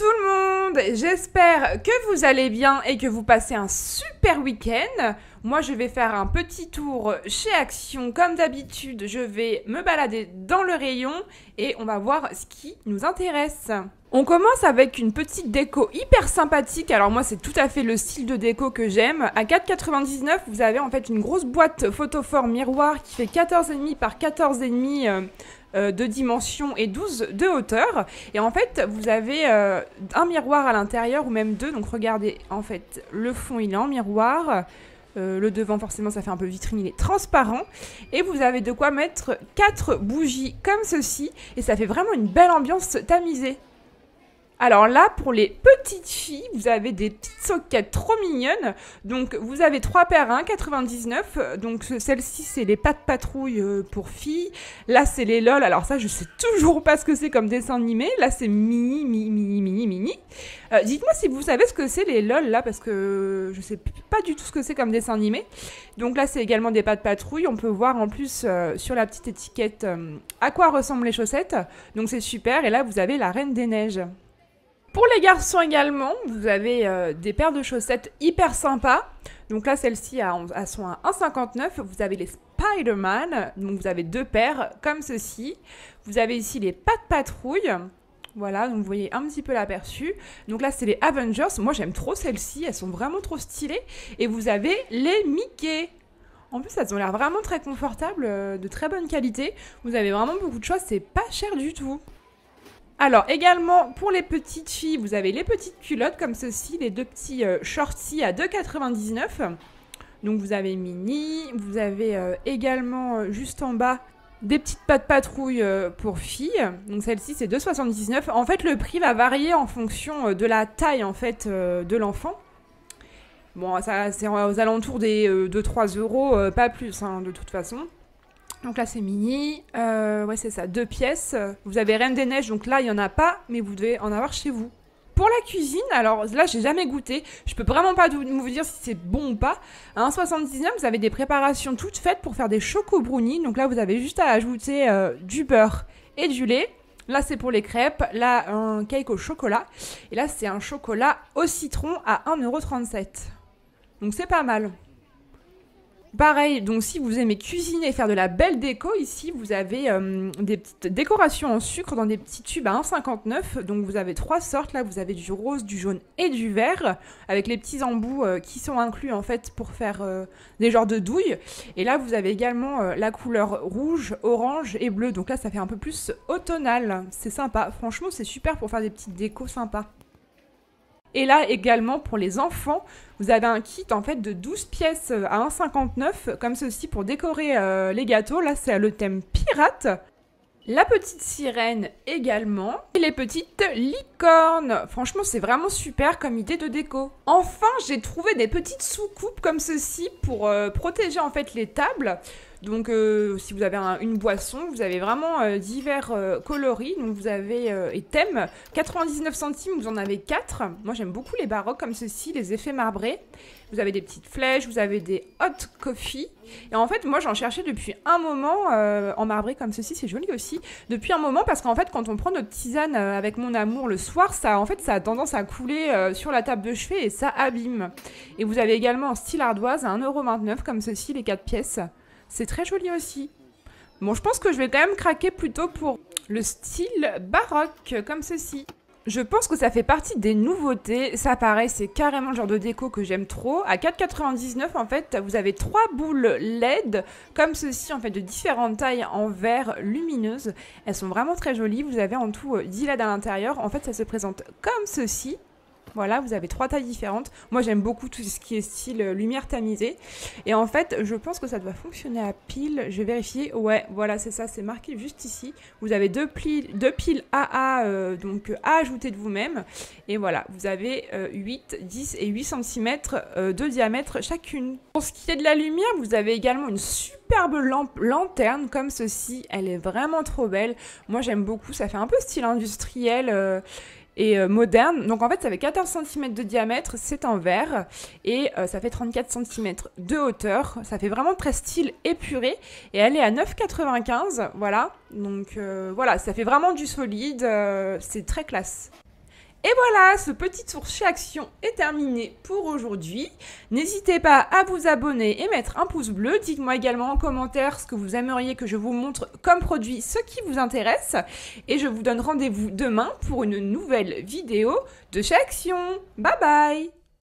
tout le monde, j'espère que vous allez bien et que vous passez un super week-end. Moi je vais faire un petit tour chez Action, comme d'habitude je vais me balader dans le rayon et on va voir ce qui nous intéresse. On commence avec une petite déco hyper sympathique, alors moi c'est tout à fait le style de déco que j'aime. À 4,99 € vous avez en fait une grosse boîte photophore miroir qui fait 14,5 par 14,5 de dimension et 12 de hauteur. Et en fait, vous avez un miroir à l'intérieur ou même deux. Donc regardez, en fait, le fond il est en miroir. Le devant, forcément, ça fait un peu vitrine, il est transparent. Et vous avez de quoi mettre 4 bougies comme ceci. Et ça fait vraiment une belle ambiance tamisée. Alors là, pour les petites filles, vous avez des petites soquettes trop mignonnes. Donc, vous avez 3 paires à 1,99 €. Donc, celle-ci, c'est les Pat' Patrouille pour filles. Là, c'est les LOL. Alors ça, je sais toujours pas ce que c'est comme dessin animé. Là, c'est mini. Dites-moi si vous savez ce que c'est les LOL, là, parce que je sais pas du tout ce que c'est comme dessin animé. Donc là, c'est également des Pat' Patrouille. On peut voir en plus sur la petite étiquette à quoi ressemblent les chaussettes. Donc, c'est super. Et là, vous avez la Reine des Neiges. Pour les garçons également, vous avez des paires de chaussettes hyper sympas. Donc là, celles-ci, elles sont à 1,59 €. Vous avez les Spider-Man, donc vous avez 2 paires comme ceci. Vous avez ici les Pat' Patrouille. Voilà, donc vous voyez un petit peu l'aperçu. Donc là, c'est les Avengers. Moi, j'aime trop celles-ci, elles sont vraiment trop stylées. Et vous avez les Mickey. En plus, elles ont l'air vraiment très confortables, de très bonne qualité. Vous avez vraiment beaucoup de choix, c'est pas cher du tout. Alors également pour les petites filles, vous avez les petites culottes comme ceci, les 2 petits shorties à 2,99 €. Donc vous avez mini, vous avez également juste en bas des petites Pat' Patrouille pour filles. Donc celle-ci c'est 2,79 €. En fait le prix va varier en fonction de la taille en fait de l'enfant. Bon ça c'est aux alentours des 2-3 €, pas plus hein, de toute façon. Donc là c'est mini, ouais c'est ça, 2 pièces. Vous avez Reine des Neiges, donc là il n'y en a pas, mais vous devez en avoir chez vous. Pour la cuisine, alors là j'ai jamais goûté, je peux vraiment pas vous dire si c'est bon ou pas. À 1,79 €, vous avez des préparations toutes faites pour faire des choco-brownies. Donc là vous avez juste à ajouter du beurre et du lait. Là c'est pour les crêpes, là un cake au chocolat. Et là c'est un chocolat au citron à 1,37 €. Donc c'est pas mal. Pareil, donc si vous aimez cuisiner et faire de la belle déco, ici vous avez des petites décorations en sucre dans des petits tubes à 1,59 €. Donc vous avez 3 sortes, là vous avez du rose, du jaune et du vert, avec les petits embouts qui sont inclus en fait pour faire des genres de douilles. Et là vous avez également la couleur rouge, orange et bleu, donc là ça fait un peu plus automnal, c'est sympa. Franchement c'est super pour faire des petites décos sympas. Et là également pour les enfants, vous avez un kit en fait de 12 pièces à 1,59 € comme ceci pour décorer les gâteaux. Là c'est le thème pirate. La petite sirène également. Et les petites licornes. Franchement c'est vraiment super comme idée de déco. Enfin j'ai trouvé des petites soucoupes comme ceci pour protéger en fait les tables. Donc si vous avez une boisson, vous avez vraiment divers coloris, donc vous avez et thèmes, 99 centimes, vous en avez 4. Moi j'aime beaucoup les baroques comme ceci, les effets marbrés. Vous avez des petites flèches, vous avez des hot coffee. Et en fait moi j'en cherchais depuis un moment en marbré comme ceci, c'est joli aussi. Depuis un moment parce qu'en fait quand on prend notre tisane avec mon amour le soir, ça a tendance à couler sur la table de chevet et ça abîme. Et vous avez également en style ardoise à 1,29 € comme ceci, les 4 pièces. C'est très joli aussi. Bon, je pense que je vais quand même craquer plutôt pour le style baroque, comme ceci. Je pense que ça fait partie des nouveautés. Ça, pareil, c'est carrément le genre de déco que j'aime trop. À 4,99 €, en fait, vous avez 3 boules LED, comme ceci, en fait, de différentes tailles en verre lumineuse. Elles sont vraiment très jolies. Vous avez en tout 10 LED à l'intérieur. En fait, ça se présente comme ceci. Voilà, vous avez 3 tailles différentes. Moi, j'aime beaucoup tout ce qui est style lumière tamisée. Et en fait, je pense que ça doit fonctionner à pile. Je vais vérifier. Ouais, voilà, c'est ça, c'est marqué juste ici. Vous avez deux piles AA, donc à ajouter de vous-même. Et voilà, vous avez 8, 10 et 8 cm de diamètre chacune. Pour ce qui est de la lumière, vous avez également une superbe lampe lanterne comme ceci. Elle est vraiment trop belle. Moi, j'aime beaucoup. Ça fait un peu style industriel. Et moderne. Donc en fait ça fait 14 cm de diamètre, c'est en verre et ça fait 34 cm de hauteur. Ça fait vraiment très style épuré et elle est à 9,95 €, voilà. Donc voilà, ça fait vraiment du solide, c'est très classe. Et voilà, ce petit tour chez Action est terminé pour aujourd'hui. N'hésitez pas à vous abonner et mettre un pouce bleu. Dites-moi également en commentaire ce que vous aimeriez que je vous montre comme produit, ce qui vous intéresse. Et je vous donne rendez-vous demain pour une nouvelle vidéo de chez Action. Bye bye!